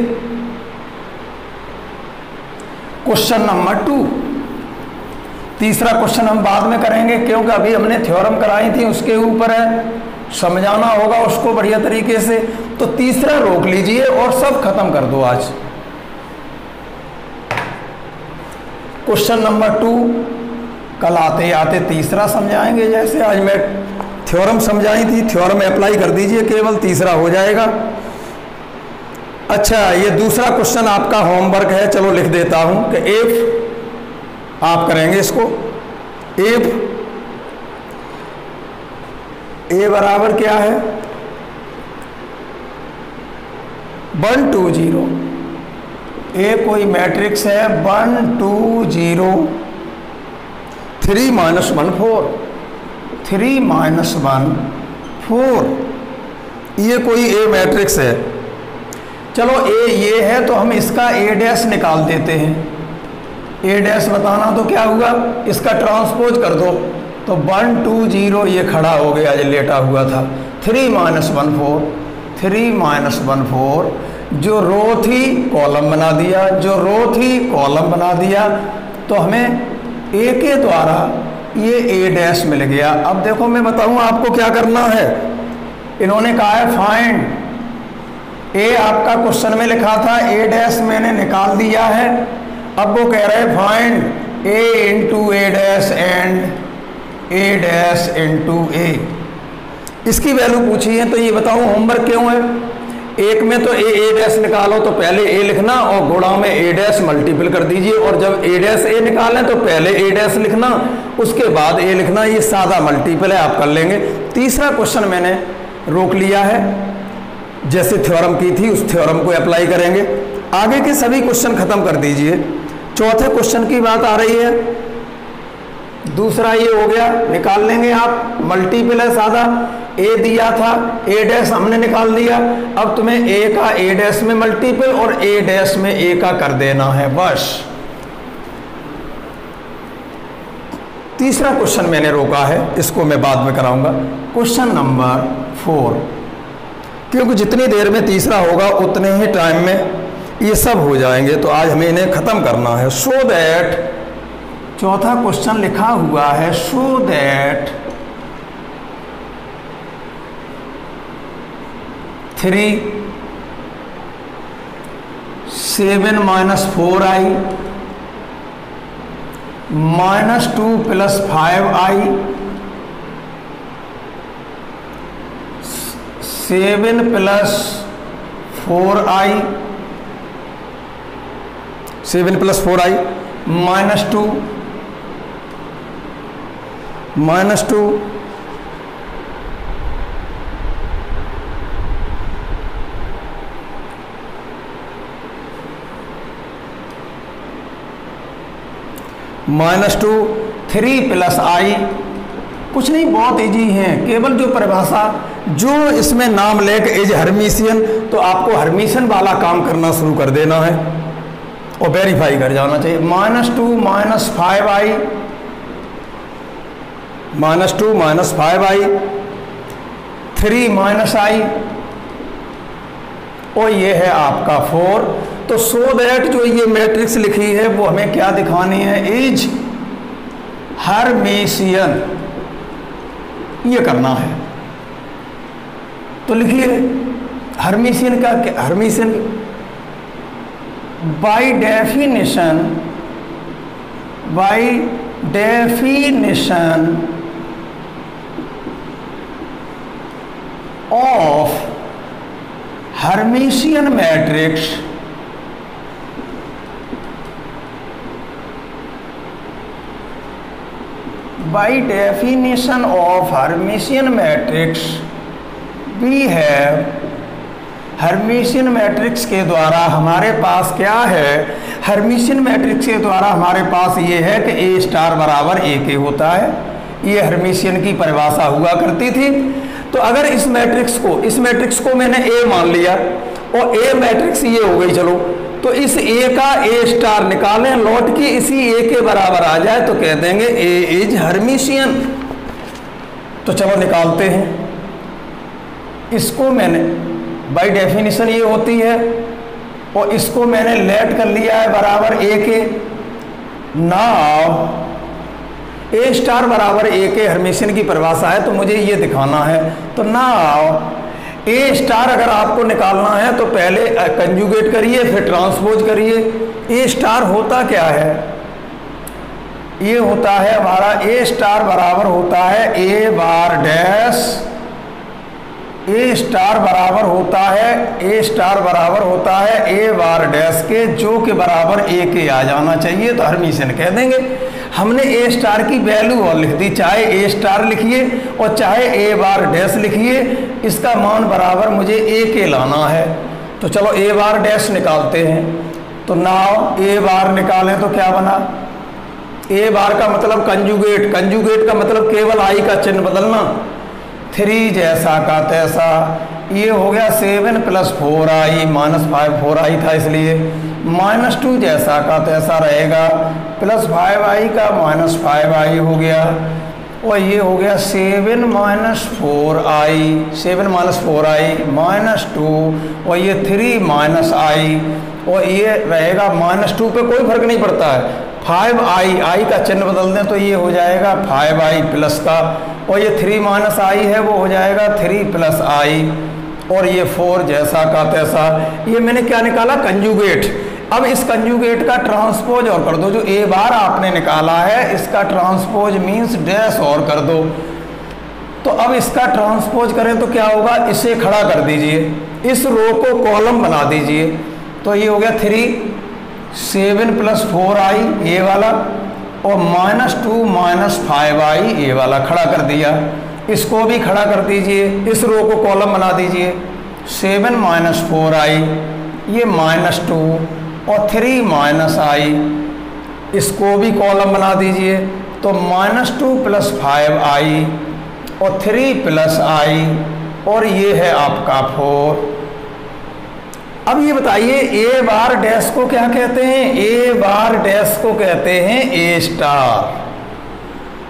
क्वेश्चन नंबर टू, तीसरा क्वेश्चन हम बाद में करेंगे क्योंकि अभी हमने थ्योरम कराई थी, उसके ऊपर है, समझाना होगा उसको बढ़िया तरीके से। तो तीसरा रोक लीजिए और सब खत्म कर दो आज। क्वेश्चन नंबर टू कल आते आते तीसरा समझाएंगे। जैसे आज मैं थ्योरम समझाई थी, थ्योरम अप्लाई कर दीजिए, केवल तीसरा हो जाएगा। अच्छा, ये दूसरा क्वेश्चन आपका होमवर्क है, चलो लिख देता हूं कि इफ, आप करेंगे इसको, इफ ए बराबर क्या है, वन टू जीरो, ए कोई मैट्रिक्स है, one two zero, three minus one four, three minus one four, ये कोई ए मैट्रिक्स है। चलो ए ये है तो हम इसका ए डैश निकाल देते हैं। ए डैश बताना तो क्या हुआ, इसका ट्रांसपोज कर दो, तो वन टू जीरो ये खड़ा हो गया, ये लेटा हुआ था। Three minus one four, three minus one four, जो रो थी कॉलम बना दिया, जो रो थी कॉलम बना दिया, तो हमें ए के द्वारा ये ए डैश मिल गया। अब देखो मैं बताऊं आपको क्या करना है। इन्होंने कहा है फाइंड ए, आपका क्वेश्चन में लिखा था ए डैश, मैंने निकाल दिया है। अब वो कह रहे हैं find A into A dash and A dash into A, इसकी वैल्यू पूछी है। तो ये बताऊं होमवर्क क्यों है। एक में तो ए ए डैश निकालो तो पहले ए लिखना और गुणा में ए डैश मल्टीपल कर दीजिए, और जब ए डैश ए निकालें तो पहले ए डैश लिखना उसके बाद ए लिखना, ये सादा मल्टीपल है, आप कर लेंगे। तीसरा क्वेश्चन मैंने रोक लिया है, जैसे थ्योरम की थी उस थ्योरम को अप्लाई करेंगे। आगे के सभी क्वेश्चन खत्म कर दीजिए। चौथे क्वेश्चन की बात आ रही है, दूसरा ये हो गया, निकाल लेंगे आप, मल्टीपल है सादा, ए दिया था, ए डैश हमने निकाल दिया। अब तुम्हें ए का ए डैश में मल्टीपल और ए डैश में ए का कर देना है, बस। तीसरा क्वेश्चन मैंने रोका है, इसको मैं बाद में कराऊंगा। क्वेश्चन नंबर फोर, क्योंकि जितनी देर में तीसरा होगा उतने ही टाइम में ये सब हो जाएंगे, तो आज हमें इन्हें ख़त्म करना है। सो दैट, चौथा क्वेश्चन लिखा हुआ है, so that three seven minus four I minus two plus five I seven plus four I seven plus four I minus two minus two minus two three plus I. कुछ नहीं, बहुत इजी है, केवल जो परिभाषा जो इसमें नाम लेके इज हर्मिशियन, तो आपको हर्मिशियन वाला काम करना शुरू कर देना है और वेरीफाई कर जाना चाहिए। Minus two minus five I minus two minus five I three minus I और ये है आपका फोर। तो सो दैट जो ये मैट्रिक्स लिखी है वो हमें क्या दिखानी है, इज हर्मिशियन, ये करना है। तो लिखिए हर्मिशियन का, Hermitian by definition, by definition of Hermitian matrix by definition of Hermitian matrix we have, Hermitian matrix के द्वारा हमारे पास क्या है, हर्मिशियन मैट्रिक्स के द्वारा हमारे पास ये है कि ए स्टार बराबर ए के होता है। ये हर्मिशियन की परिभाषा हुआ करती थी। तो अगर इस मैट्रिक्स को इस मैट्रिक्स को मैंने ए मान लिया और ए मैट्रिक्स ये हो गई, चलो तो इस ए का ए स्टार निकालें, लौट के इसी ए के बराबर आ जाए तो कह देंगे ए इज हर्मिशियन। तो चलो निकालते हैं। इसको मैंने बाय डेफिनेशन ये होती है और इसको मैंने लेट कर लिया है बराबर ए के। नाउ ए स्टार बराबर ए के हर्मिशियन की परिभाषा है, तो मुझे ये दिखाना है। तो नाउ ए स्टार अगर आपको निकालना है तो पहले कंजुगेट करिए, फिर ट्रांसपोज करिए। ए स्टार होता क्या है, ये होता है हमारा ए स्टार बराबर होता है ए बार डैश, ए स्टार बराबर होता है ए स्टार बराबर होता है ए बार डैश के, जो के बराबर ए के आ जाना चाहिए, तो हर्मिशियन कह देंगे। हमने ए स्टार की वैल्यू और लिख दी, चाहे ए स्टार लिखिए और चाहे ए बार डैश लिखिए, इसका मान बराबर मुझे ए के लाना है। तो चलो ए बार डैश निकालते हैं। तो नाउ ए बार निकालें तो क्या बना, ए बार का मतलब कंजुगेट, कंजुगेट का मतलब केवल आई का चिन्ह बदलना, थ्री जैसा का तैसा। ये हो गया seven plus four I minus five, four I था इसलिए, माइनस टू जैसा का तैसा रहेगा, प्लस फाइव आई का माइनस फाइव आई हो गया, और ये हो गया seven minus four I, seven minus four I minus two, और ये थ्री माइनस आई, और ये रहेगा माइनस टू पे कोई फर्क नहीं पड़ता है, फाइव आई, आई का चिन्ह बदल दें तो ये हो जाएगा फाइव आई प्लस का, और ये थ्री माइनस आई है वो हो जाएगा थ्री प्लस आई, और ये फोर जैसा का तैसा। ये मैंने क्या निकाला, कंजुगेट। अब इस कंजुगेट का ट्रांसपोज और कर दो, जो ए बार आपने निकाला है इसका ट्रांसपोज मीन्स डैश और कर दो। तो अब इसका ट्रांसपोज करें तो क्या होगा, इसे खड़ा कर दीजिए, इस रो को कॉलम बना दीजिए। तो ये हो गया three seven plus four I ये वाला, और minus two minus five I ये वाला खड़ा कर दिया। इसको भी खड़ा कर दीजिए, इस रो को कॉलम बना दीजिए, सेवन माइनस फोर आई, ये माइनस टू और थ्री माइनस आई, इसको भी कॉलम बना दीजिए। तो minus two plus five I और थ्री प्लस आई, और ये है आपका फोर। अब ये बताइए ए बार डैश को क्या कहते हैं, ए बार डैश को कहते हैं ए स्टार।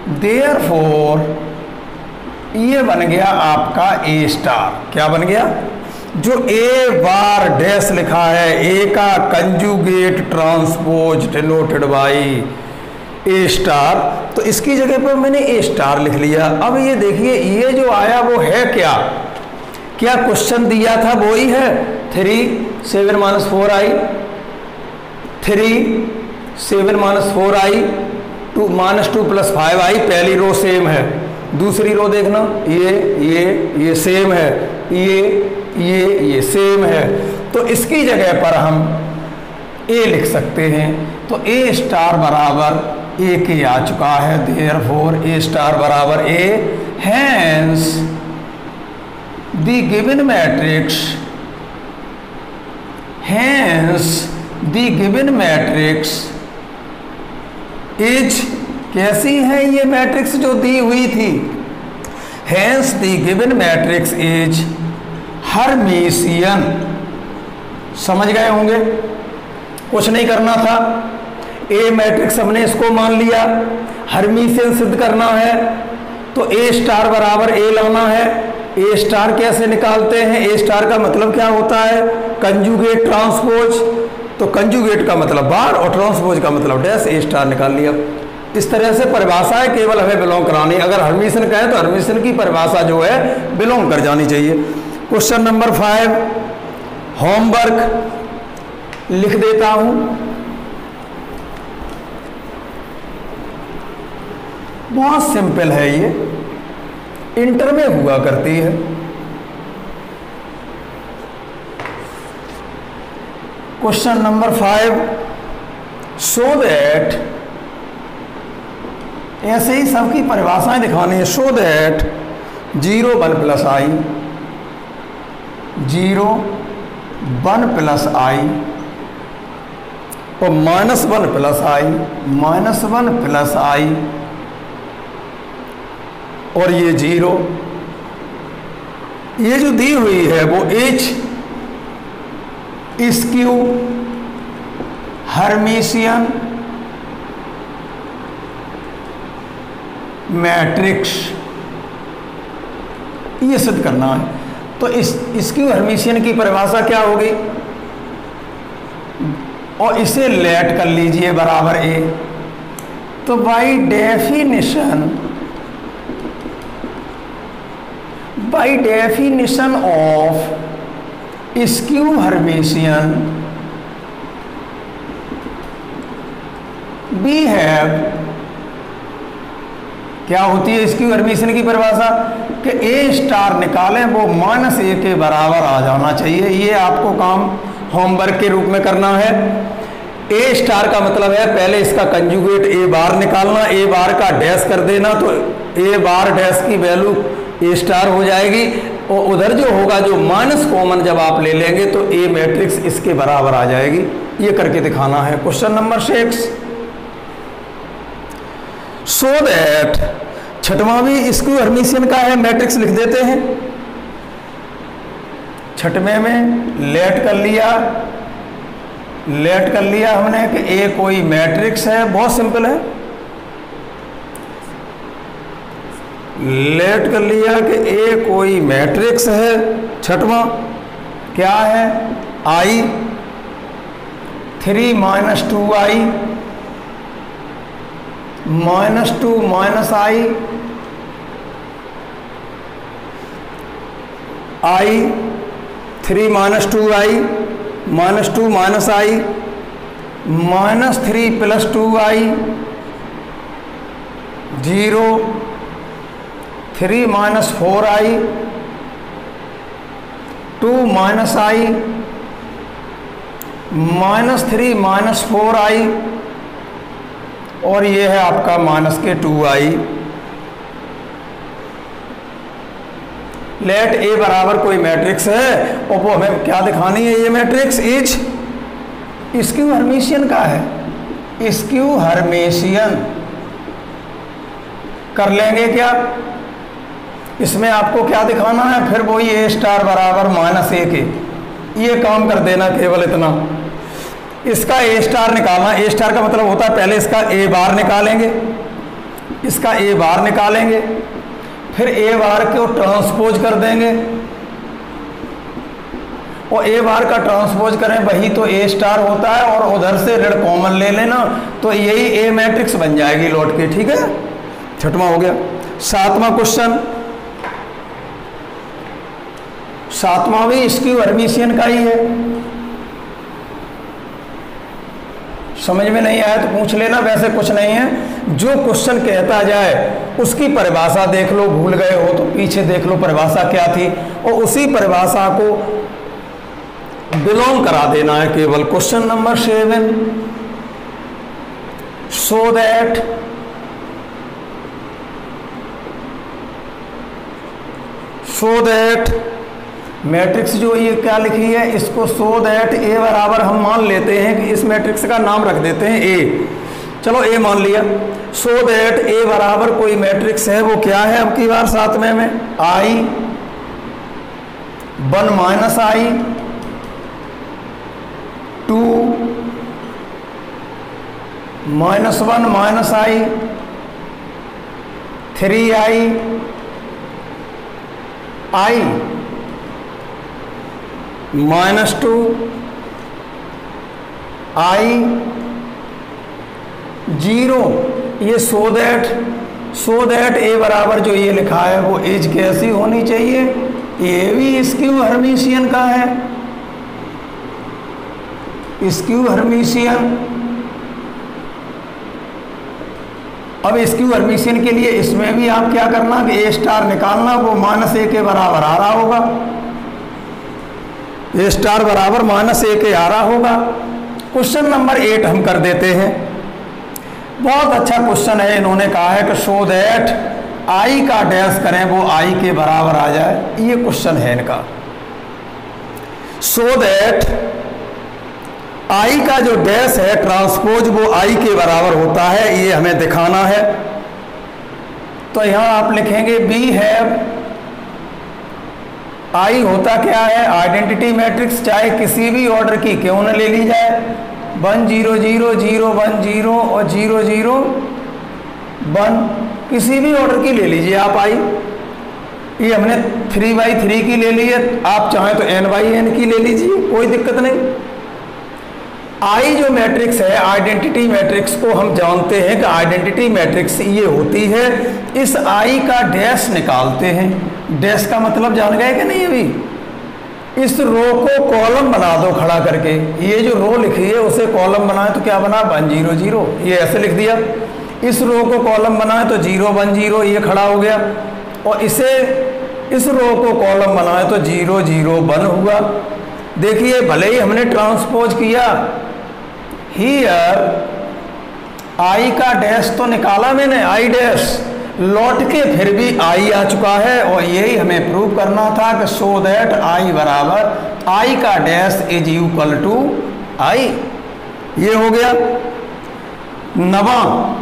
देयरफॉर ये बन गया आपका ए स्टार। क्या बन गया? जो ए बार डैश लिखा है, ए का conjugate transpose denoted by A star, तो इसकी जगह पर मैंने ए स्टार लिख लिया। अब ये देखिए ये जो आया वो है क्या? क्या क्वेश्चन दिया था वो ही है, three seven minus four I, three seven minus four I, two minus two plus five I. पहली रो सेम है, दूसरी रो देखना, ये ये ये सेम है, ये ये ये सेम है, तो इसकी जगह पर हम ए लिख सकते हैं। तो ए स्टार बराबर ए के आ चुका है, देयरफॉर ए स्टार बराबर A, hence the given matrix, hence the given matrix is, कैसी है ये मैट्रिक्स जो दी हुई थी? Hence the given matrix is Hermitian. समझ गए होंगे, कुछ नहीं करना था, ए मैट्रिक्स हमने इसको मान लिया, हर्मीशियन सिद्ध करना है तो ए स्टार बराबर ए लाना है। ए स्टार कैसे निकालते हैं? ए स्टार का मतलब क्या होता है? कंजुगेट ट्रांसपोज, तो कंजुगेट का मतलब बार और ट्रांसपोज का मतलब डैश, ए स्टार निकाल लिया। इस तरह से परिभाषा है, केवल हमें बिलोंग करानी। अगर हर्मीशियन कहें तो हर्मीशियन की परिभाषा जो है बिलोंग कर जानी चाहिए। क्वेश्चन नंबर फाइव, होमवर्क लिख देता हूं, बहुत सिंपल है, ये इंटर में हुआ करती है। Question number five, so that, ऐसे ही सबकी परिभाषाएं दिखानी है। So that zero one plus I, zero one plus I और minus one plus I, minus one plus I और ये जीरो, ये जो दी हुई है वो एच स्क्यू हर्मीशियन मैट्रिक्स, ये सिद्ध करना है। तो इस स्क्यू हर्मीशियन की परिभाषा क्या होगी? और इसे लेट कर लीजिए बराबर ए, तो by definition, by definition of skew Hermitian we have, क्या होती है स्क्यू हर्मीशियन की परिभाषा? कि ए स्टार निकालें वो माइनस ए के बराबर आ जाना चाहिए। ये आपको काम होमवर्क के रूप में करना है। ए स्टार का मतलब है पहले इसका कंजुगेट ए बार निकालना, ए बार का डैश कर देना, तो ए बार डैश की वैल्यू ए स्टार हो जाएगी और उधर जो होगा जो माइनस कॉमन जब आप ले लेंगे तो ए मैट्रिक्स इसके बराबर आ जाएगी। ये करके दिखाना है। Question number six, so that, छठवां भी स्क्यू हर्मीशियन का है, मैट्रिक्स लिख देते हैं। छठवें में लेट कर लिया, लेट कर लिया हमने कि ए कोई मैट्रिक्स है, बहुत सिंपल है। लेट कर लिया कि ए कोई मैट्रिक्स है। छठवां क्या है? I, three minus two i, minus two minus i, i, three minus two i, minus two minus i, minus three plus two i, zero, three minus four I, two minus i, minus three minus four i और ये है आपका माइनस के टू आई। लेट ए बराबर कोई मैट्रिक्स है और वो हमें क्या दिखानी है? ये मैट्रिक्स इज स्क्यू हर्मीशियन का है। स्क्यू हर्मीशियन कर लेंगे क्या? इसमें आपको क्या दिखाना है? फिर वही ए स्टार बराबर माइनस ए के, ये काम कर देना, केवल इतना। इसका ए स्टार निकालना, ए स्टार का मतलब होता है पहले इसका ए बार निकालेंगे, इसका ए बार निकालेंगे, फिर ए बार को ट्रांसपोज कर देंगे और ए बार का ट्रांसपोज करें वही तो ए स्टार होता है, और उधर से ऋण कॉमन ले लेना तो यही ए मैट्रिक्स बन जाएगी लौट के। ठीक है, छठवां हो गया। सातवां क्वेश्चन, सातवां भी स्क्यू हर्मिशियन का ही है। समझ में नहीं आया तो पूछ लेना, वैसे कुछ नहीं है, जो क्वेश्चन कहता जाए उसकी परिभाषा देख लो, भूल गए हो तो पीछे देख लो परिभाषा क्या थी और उसी परिभाषा को बिलोंग करा देना है केवल। Question number seven, so that so that matrix जो ये क्या लिखी है इसको सो दैट ए बराबर हम मान लेते हैं कि इस मैट्रिक्स का नाम रख देते हैं ए। चलो ए मान लिया। सो दैट ए बराबर कोई मैट्रिक्स है, वो क्या है अब की बार सातवें में, i one minus i two minus one minus i three i i minus two i zero. ये सो दैट सो दैट ए बराबर जो ये लिखा है वो एज कैसी होनी चाहिए, ये भी स्क्यू हर्मिशियन का है, स्क्यू हर्मिशियन। अब स्क्यू हर्मिशियन के लिए इसमें भी आप क्या करना कि ए स्टार निकालना, वो माइनस ए के बराबर आ रहा होगा, ए स्टार बराबर माइनस ए के आ रहा होगा। क्वेश्चन नंबर एट हम कर देते हैं। बहुत अच्छा क्वेश्चन है, इन्होंने कहा है कि सो दैट आई का डैश करें वो आई के बराबर आ जाए, ये क्वेश्चन है इनका। सो दैट आई का जो डैश है ट्रांसपोज वो आई के बराबर होता है, ये हमें दिखाना है। तो यहां आप लिखेंगे बी हैव, आई होता क्या है, आइडेंटिटी मैट्रिक्स, चाहे किसी भी ऑर्डर की क्यों न ले ली जाए, one zero zero zero one zero और जीरो जीरो वन, किसी भी ऑर्डर की ले लीजिए आप आई। ये हमने थ्री बाई थ्री की ले ली है, आप चाहें तो एन बाई एन की ले लीजिए, कोई दिक्कत नहीं। आई जो मैट्रिक्स है, आइडेंटिटी मैट्रिक्स को हम जानते हैं कि आइडेंटिटी मैट्रिक्स ये होती है, इस आई का डैश निकालते हैं। डैश का मतलब जान गए कि नहीं अभी, इस रो को कॉलम बना दो खड़ा करके, ये जो रो लिखी है उसे कॉलम बनाए तो क्या बना, वन जीरो जीरो, ये ऐसे लिख दिया। इस रो को कॉलम बनाए तो जीरो वन जीरो, ये खड़ा हो गया, और इसे इस रो को कॉलम बनाए तो जीरो जीरो वन हुआ। देखिए भले ही हमने ट्रांसपोज किया, हियर आई का डैश तो निकाला मैंने, आई डैश, लौट के फिर भी आई आ चुका है, और यही हमें प्रूव करना था कि सो दैट आई बराबर आई का dash is equal to I. ये हो गया। नवा,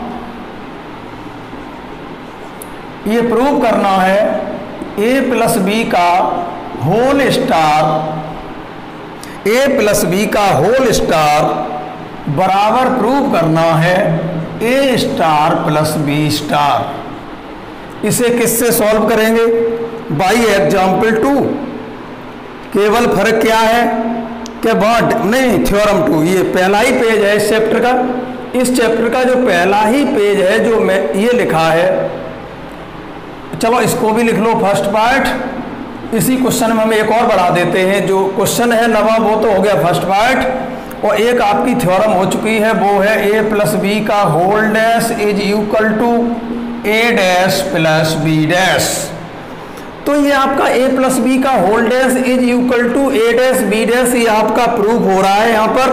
ये प्रूव करना है ए प्लस बी का whole star, A plus B का होल स्टार बराबर प्रूव करना है A star plus B star. इसे किससे सॉल्व करेंगे, बाई एग्जाम्पल टू। केवल फर्क क्या है कि बॉन्ड नहीं, थ्योरम टू, ये पहला ही पेज है इस चैप्टर का, इस चैप्टर का जो पहला ही पेज है जो मैं ये लिखा है। चलो इसको भी लिख लो फर्स्ट पार्ट, इसी क्वेश्चन में हम एक और बढ़ा देते हैं, जो क्वेश्चन है नवा वो तो हो गया फर्स्ट पार्ट, और एक आपकी थ्योरम हो चुकी है, वो है ए प्लस बी का whole dash is equal to A dash plus B dash. तो ये आपका ए प्लस बी का whole dash is equal to A dash B dash, ये आपका प्रूव हो रहा है। यहाँ पर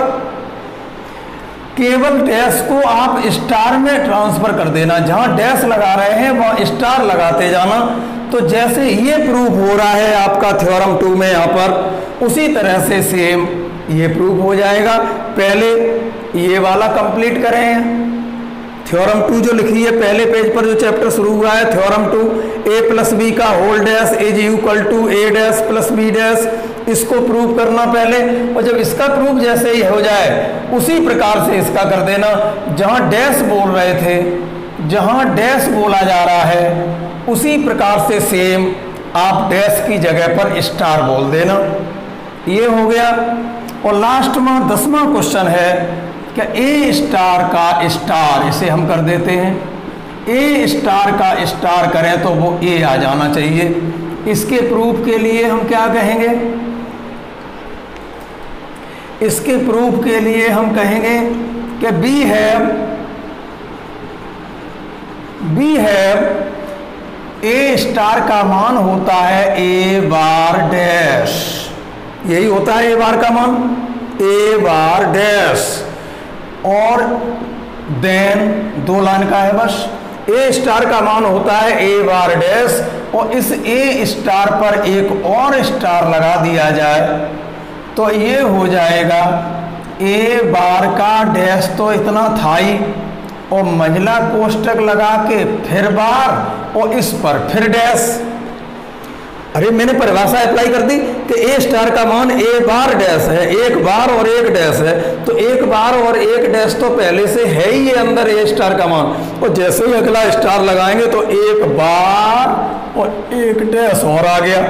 केवल डैश को आप स्टार में ट्रांसफर कर देना, जहां डैश लगा रहे हैं वहां स्टार लगाते जाना। तो जैसे ये प्रूव हो रहा है आपका थ्योरम टू में यहाँ पर, उसी तरह से सेम ये प्रूव हो जाएगा। पहले ये वाला कंप्लीट करें, थ्योरम टू जो लिखी है पहले पेज पर जो चैप्टर शुरू हुआ है, theorem two, A plus B का whole dash is equal to A dash plus B dash, इसको प्रूव करना पहले, और जब इसका प्रूफ जैसे ही हो जाए उसी प्रकार से इसका कर देना। जहां डैश बोल रहे थे जहाँ डैश बोला जा रहा है उसी प्रकार से सेम आप डैश की जगह पर स्टार बोल देना। ये हो गया। और लास्ट में दसवां क्वेश्चन है कि ए स्टार का स्टार, इसे हम कर देते हैं, ए स्टार का स्टार करें तो वो ए आ जाना चाहिए। इसके प्रूफ के लिए हम क्या कहेंगे, इसके प्रूफ के लिए हम कहेंगे कि बी है, बी है ए स्टार का मान होता है ए बार डैश, यही होता है ए बार का मान, ए बार डैश। और देन दो लाइन का है बस, ए स्टार का मान होता है ए बार डैश, और इस ए स्टार पर एक और स्टार लगा दिया जाए तो ये हो जाएगा ए बार का डैश तो इतना था ही, और मंझला कोष्टक लगा के फिर बार और इस पर फिर डैश। अरे मैंने परिभाषा अप्लाई कर दी कि ए स्टार का मान ए बार डैश है, एक बार और एक डैश है, तो एक बार और एक डैश तो पहले से है ही ये अंदर ए स्टार का मान, और जैसे ही अगला स्टार लगाएंगे तो एक बार और एक डैश और आ गया।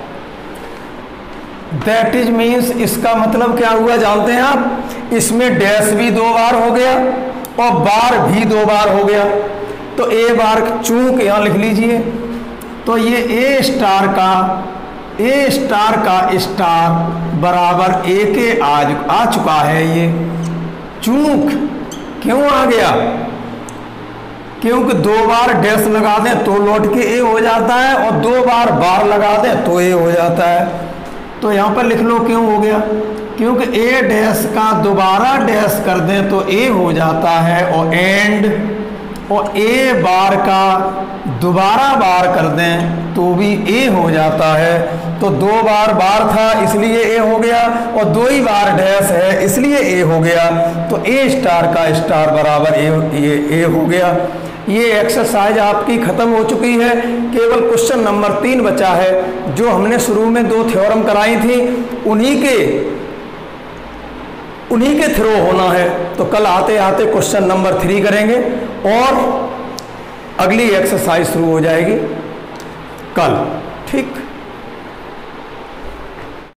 दैट इज मीन्स, इसका मतलब क्या हुआ जानते हैं आप, इसमें डैश भी दो बार हो गया और बार भी दो बार हो गया। तो ए बार चूक यहां लिख लीजिए, तो ये ए स्टार का ए स्टार का स्टार बराबर ए के आज आ चुका है। ये चूक क्यों आ गया, क्योंकि दो बार डैश लगा दें तो लौट के ए हो जाता है, और दो बार बार लगा दें तो ए हो जाता है। तो यहाँ पर लिख लो क्यों हो गया, क्योंकि ए डैश का दोबारा डैश कर दें तो ए हो जाता है, और एंड और ए बार का दोबारा बार कर दें तो भी ए हो जाता है। तो दो बार बार था इसलिए ए हो गया, और दो ही बार डैश है इसलिए ए हो गया। तो ए स्टार का स्टार बराबर ए, ये ए हो गया। ये एक्सरसाइज आपकी खत्म हो चुकी है, केवल क्वेश्चन नंबर तीन बचा है, जो हमने शुरू में दो थ्योरम कराई थी उन्हीं के उन्हीं के थ्रू होना है। तो कल आते आते क्वेश्चन नंबर थ्री करेंगे और अगली एक्सरसाइज शुरू हो जाएगी कल, ठीक।